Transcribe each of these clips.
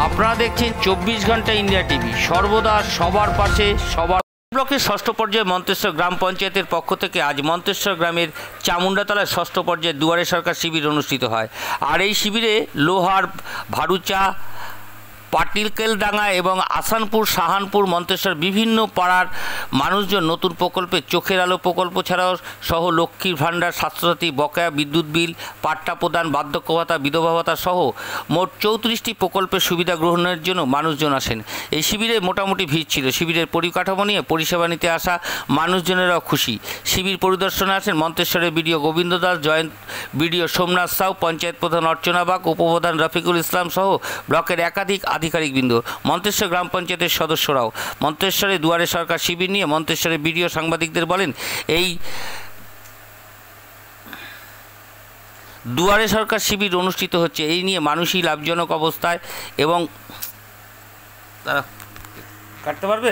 আপনারা দেখছেন 24 ঘন্টা ইন্ডিয়া টিভি, সর্বদা সবার পাশে সবার। ব্লকের ষষ্ঠ পর্যায়ে মন্তেশ্বর গ্রাম পঞ্চায়েতের পক্ষ থেকে আজ মন্তেশ্বর গ্রামের চামুন্ডাতলায় ষষ্ঠ পর্যায়ে দুয়ারে সরকার শিবির অনুষ্ঠিত হয়। আর এই শিবিরে লোহার, ভারুচা, পাটিলকেলডাঙ্গা এবং আসানপুর, সাহানপুর, মন্তেশ্বর বিভিন্ন পাড়ার মানুষজন নতুন প্রকল্পে চোখের আলো প্রকল্প ছাড়াও সহ লক্ষ্মীর ভাণ্ডার, স্বাস্থ্যসাথী, বকেয়া বিদ্যুৎ বিল, পাট্টা প্রদান, বার্ধক্য ভাতা, বিধবা ভাতা সহ মোট 34টি প্রকল্পের সুবিধা গ্রহণের জন্য মানুষজন আসেন। এই শিবিরে মোটামুটি ভিড় ছিল। শিবিরের পরিকাঠামো নিয়ে পরিষেবা নিতে আসা মানুষজনেরাও খুশি। শিবির পরিদর্শনে আসেন মন্তেশ্বরের BDO Gobinda Das, joint BDO Somnath Sau, panchayat প্রধান অর্চনা বাগ, উপপ্রধান রফিকুল ইসলাম সহ ব্লকের একাধিক আধিকারিকবৃন্দ, মন্তেশ্বর গ্রাম পঞ্চায়েতের সদস্যরাও। মন্তেশ্বরে দুয়ারে সরকার শিবির নিয়ে মন্তেশ্বরের বিডিও সাংবাদিকদের বলেন, এই দুয়ারে সরকার শিবির অনুষ্ঠিত হচ্ছে, এই নিয়ে মানুষই লাভজনক অবস্থায় এবং তারা কাটতে পারবে,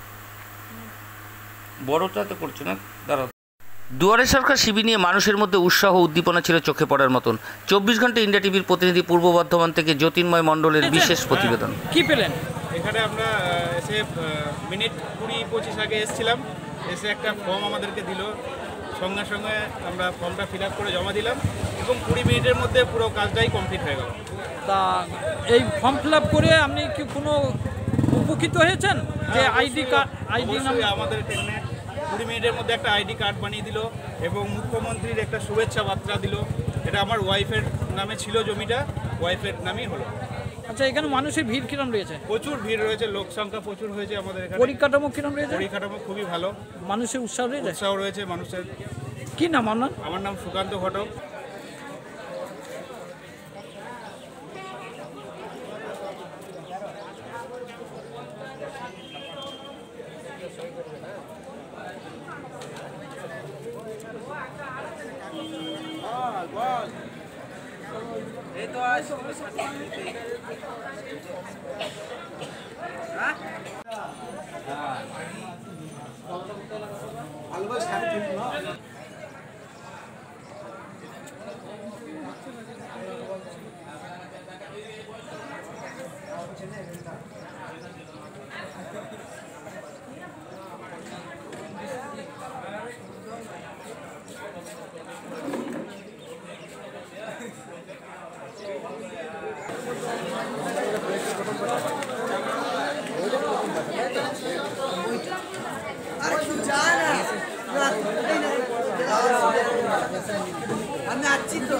বড়টা তো করছে না, দাঁড়াও। দুয়ারে সরকার শিবির নিয়ে মানুষের মধ্যে উৎসাহ উদ্দীপনা ছিল চোখে পড়ার মতন। 24 ঘন্টা ইন্ডিয়া টিভির প্রতিনিধি পূর্ব বর্ধমান থেকে জ্যোতির্ময় মণ্ডলের বিশেষ প্রতিবেদন। কি পেলেন এখানে? আমরা এসে মিনিট 20-25 আগে এসেছিলাম, এসে একটা ফর্ম আমাদেরকে দিল, সঙ্গে সঙ্গে আমরা ফর্মটা ফিল আপ করে জমা দিলাম এবং 20 মিনিটের মধ্যে পুরো কাজটাই কমপ্লিট হয়ে গেল। তা এই ফর্ম ফিল আপ করে আপনি কি কোনো উপকৃত হয়েছেন? যে আইডি কার্ড, আইডি নাম্বার আমাদের এখানে 20 মিনিটের মধ্যে একটা আইডি কার্ড বানিয়ে দিল এবং মুখ্যমন্ত্রীর একটা শুভেচ্ছা বার্তা দিল। এটা আমার ওয়াইফের নামে ছিল জমিটা, ওয়াইফের নামেই হলো। আচ্ছা, এখানে মানুষের ভিড় কিরম রয়েছে? প্রচুর ভিড় রয়েছে, লোক সংখ্যা প্রচুর হয়েছে আমাদের এখানে। পরিকাঠামো কিরম রয়েছে? পরিকাঠামো খুবই ভালো, মানুষের উৎসাহ রয়েছে? উৎসাহ রয়েছে মানুষের। কি নাম আপনার? আমার নাম সুকান্ত ঘটক। আমি আছি তো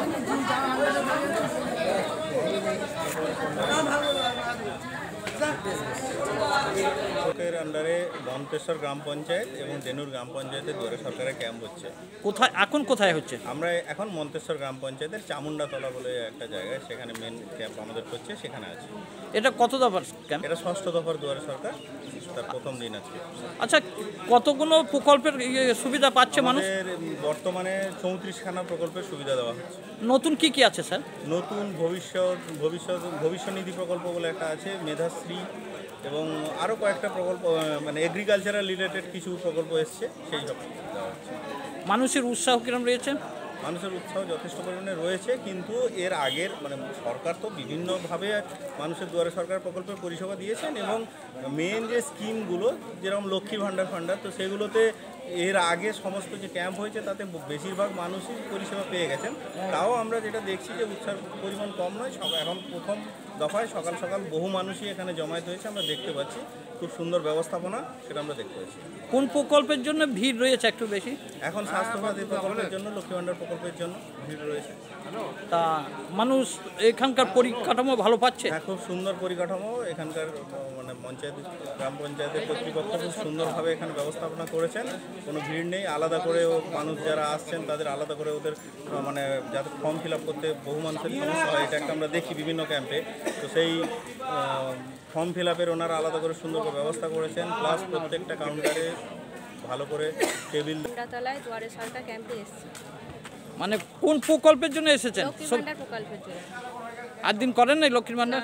ব্লকের আন্ডারে মন্তেশ্বর গ্রাম পঞ্চায়েত এবং দেনুর গ্রাম পঞ্চায়েতের দুয়ারে সরকারের ক্যাম্প হচ্ছে। কোথায় এখন কোথায় হচ্ছে? আমরা এখন মন্তেশ্বর গ্রাম পঞ্চায়েতের চামুন্ডাতলা বলে একটা জায়গায়, সেখানে মেন ক্যাম্প আমাদের হচ্ছে, সেখানে আছে। এটা কত দফার ক্যাম্প? এটা ষষ্ঠ দফার দুয়ারে সরকার, তার প্রথম দিন আছে। আচ্ছা, কতগুলো প্রকল্পের সুবিধা পাচ্ছে মানুষ? বর্তমানে 34খানা প্রকল্পের সুবিধা দেওয়া হচ্ছে। নতুন কি কি আছে স্যার? নতুন ভবিষ্যনিধি প্রকল্প বলে একটা আছে, মেধাশ্রী এবং আরও কয়েকটা প্রকল্প, মানে এগ্রিকালচারাল রিলেটেড কিছু প্রকল্প এসছে, সেই সব দেওয়া হচ্ছে। মানুষের উৎসাহ কিরম রয়েছে? মানুষের উৎসাহ যথেষ্ট পরিমাণে রয়েছে, কিন্তু এর আগের মানে সরকার তো বিভিন্নভাবে মানুষের দুয়ারে সরকার প্রকল্পের পরিষেবা দিয়েছেন এবং মেন যে স্কিমগুলো যেরকম লক্ষ্মী ভাণ্ডার, তো সেগুলোতে এর আগে সমস্ত যে ক্যাম্প হয়েছে তাতে বেশিরভাগ মানুষই পরিষেবা পেয়ে গেছেন। তাও আমরা যেটা দেখছি যে উৎসার পরিমাণ কম নয়। এখন প্রথম দফায় সকাল সকাল বহু মানুষই এখানে জমায়েত হয়েছে, আমরা দেখতে পাচ্ছি। খুব সুন্দর ব্যবস্থাপনা, সেটা আমরা দেখতে পাচ্ছি। কোন প্রকল্পের জন্য ভিড় রয়েছে একটু বেশি? এখন স্বাস্থ্যসাথী প্রকল্পের জন্য, লক্ষ্মী ভাণ্ডার প্রকল্পের জন্য ভিড় রয়েছে। তা মানুষ এখানকার পরিকাঠামো ভালো পাচ্ছে? হ্যাঁ, খুব সুন্দর পরিকাঠামো এখানকার, মানে গ্রাম পঞ্চায়েতের কর্তৃপক্ষ খুব সুন্দরভাবে এখানে ব্যবস্থাপনা করেছেন। কোনো ভিড় নেই। আলাদা করে মানুষ যারা আসছেন তাদের আলাদা করে ওদের মানে যাতে ফর্ম ফিল আপ করতে বহু মানুষের সমস্যা হয়, এটা একটা আমরা দেখি বিভিন্ন ক্যাম্পে। তো সেই ফর্ম ফিল আপের ওনারা আলাদা করে সুন্দর করে ব্যবস্থা করেছেন, প্লাস প্রত্যেকটা কাউন্টারে ভালো করে টেবিল। দুয়ারে সরকার ক্যাম্পে এসেছি। মানে কোন প্রকল্পের জন্য এসেছেন? লক্ষ্মী ভাণ্ডার প্রকল্পের জন্য। আর দিন করেন নাই লক্ষ্মীর ভাণ্ডার?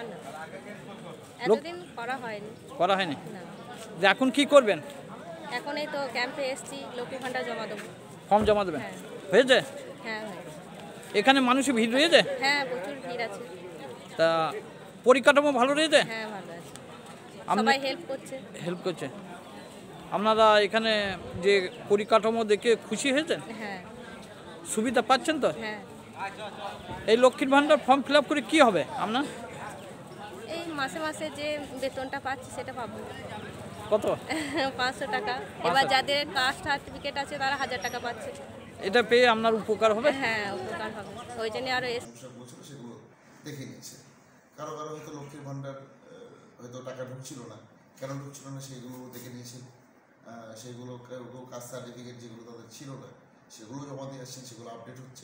এতদিন করা হয়নি। করা হয়নি? যে এখন কি করবেন? এখন এই তো ক্যাম্পে এসেছি, লক্ষ্মী ভাণ্ডার জমা দেবো। ফর্ম জমা দেবেন? হয়েছে? হ্যাঁ। এখানে মানুষের ভিড় রয়েছে? হ্যাঁ, প্রচুর ভিড় আছে। তা পরিকাঠামো ভালো রয়েছে? হ্যাঁ ভালো আছে, আপনি- সবাই হেল্প করছে। হেল্প করছে। আপনারা এখানে যে পরিকাঠামো দেখে খুশি হয়েছেন? হ্যাঁ সুবিধা পাচ্ছেন তো? হ্যাঁ, এই লক্ষ্মীর ভাণ্ডার ফর্ম ফিল আপ করে কী হবে আপনার? এই মাসে মাসে যে বেতনটা পাচ্ছি সেটা পাবো। কত? 500 টাকা। এবার যাদের কাস্ট সার্টিফিকেট আছে তারা 1000 টাকা পাচ্ছে। এটা পেয়ে আপনার উপকার হবে? হ্যাঁ উপকার হবে, ওই জন্য আরো সমস্যা বলছিল সেগুলো দেখে নিয়েছে। কারো কারো হয়তো লক্ষ্মীর ভাণ্ডার হয়তো টাকা ঢুকছিল না, কেন ঢুকছিল না সেইগুলো দেখে নিয়েছে। সেইগুলো কাস্ট সার্টিফিকেট যেগুলো তাদের ছিল না সেগুলো জমা দিয়ে আসছেন, সেগুলো আপডেট হচ্ছে।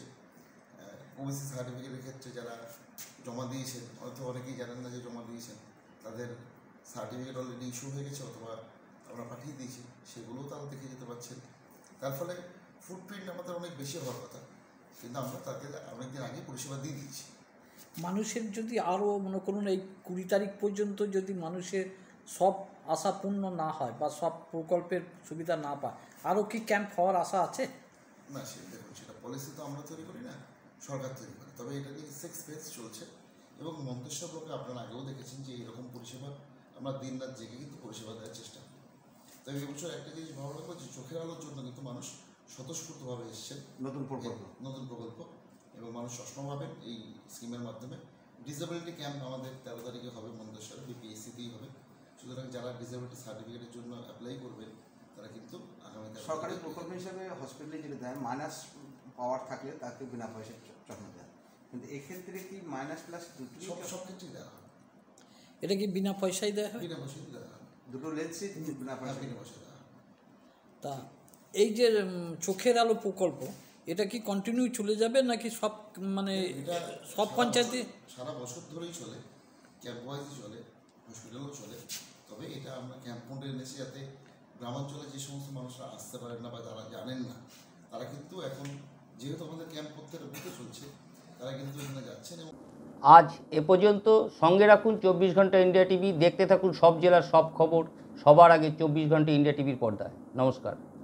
ওবিসি সার্টিফিকেটের ক্ষেত্রে যারা জমা দিয়েছেন, হয়তো অনেকেই জানেন না যে জমা দিয়েছেন, তাদের সার্টিফিকেট অলরেডি ইস্যু হয়ে গেছে অথবা আমরা পাঠিয়ে দিয়েছি, সেগুলোও তারা দেখে যেতে পারছেন। তার ফলে ফুটপ্রিন্ট আমাদের অনেক বেশি হওয়ার কথা, কিন্তু আমরা তাকে অনেকদিন আগে পরিষেবা দিয়ে দিয়েছি। মানুষের যদি আরও মনে করুন এই 20 তারিখ পর্যন্ত যদি মানুষের সব আশা পূর্ণ না হয় বা সব প্রকল্পের সুবিধা না পায়, আরও কি ক্যাম্প হওয়ার আশা আছে? না, সে দেখুন, সেটা পলিসি তো আমরা তৈরি করি না, সরকার তৈরি করে। তবে এটা নিয়ে 6 ফেজ চলছে এবং মন্তেশ্বর ব্লকে আপনারা আগেও দেখেছেন যে এরকম পরিষেবা আমরা দিন রাত জেগে কিন্তু পরিষেবা দেওয়ার চেষ্টা করি। তবে এবছর একটা জিনিস ভালো লাগলো যে চোখের আলোর জন্য কিন্তু মানুষ স্বতঃস্ফূর্তভাবে এসছেন। নতুন প্রকল্প এবং মানুষ সচেতন হবেন এই স্কিমের মাধ্যমে। ডিসেবিলিটি ক্যাম্প আমাদের 13 তারিখে হবে মন্তেশ্বরে, বিপিএসসিতেই হবে। সুতরাং যারা ডিসেবিলিটি সার্টিফিকেটের জন্য অ্যাপ্লাই করবেন তারা কিন্তু আগামী সরকারি প্রকল্প হিসেবে হসপিটালে যেটা দেয় মাইনাস পাওয়ার থাকলে তাকে বিনা পয়সায় যত্ন দেয়, কিন্তু এক্ষেত্রে কি মাইনাস প্লাস সব ক্ষেত্রেই দেওয়া হবে, এটা কি বিনা পয়সায় দেয়? বিনা পয়সায় দেওয়া হবে, দুটো লেন্সই বিনা পয়সা। বিনা পয়সা দেওয়া হবে। তা এই যে চোখের আলো প্রকল্প, এটা কি কন্টিনিউ চলে যাবে নাকি সব মানে এটা সব পঞ্চায়েতে? সারা বছর ধরেই চলে, ক্যাম্প ওয়াইজই চলে, হসপিটালও চলে। তবে এটা আমরা ক্যাম্প মোডে এনেছি যাতে গ্রামাঞ্চলে যে সমস্ত মানুষরা আসতে পারেন না বা যারা জানেন না, তারা কিন্তু এখন যেহেতু আমাদের ক্যাম্প প্রত্যেকটা বুথে চলছে, তারা কিন্তু এখানে যাচ্ছেন। এবং আজ এ পর্যন্ত। সঙ্গে রাখুন 24 ঘন্টা ইন্ডিয়া টিভি। দেখতে থাকুন সব জেলার সব খবর সবার আগে 24 ঘন্টা ইন্ডিয়া টিভির পর্দায়। নমস্কার।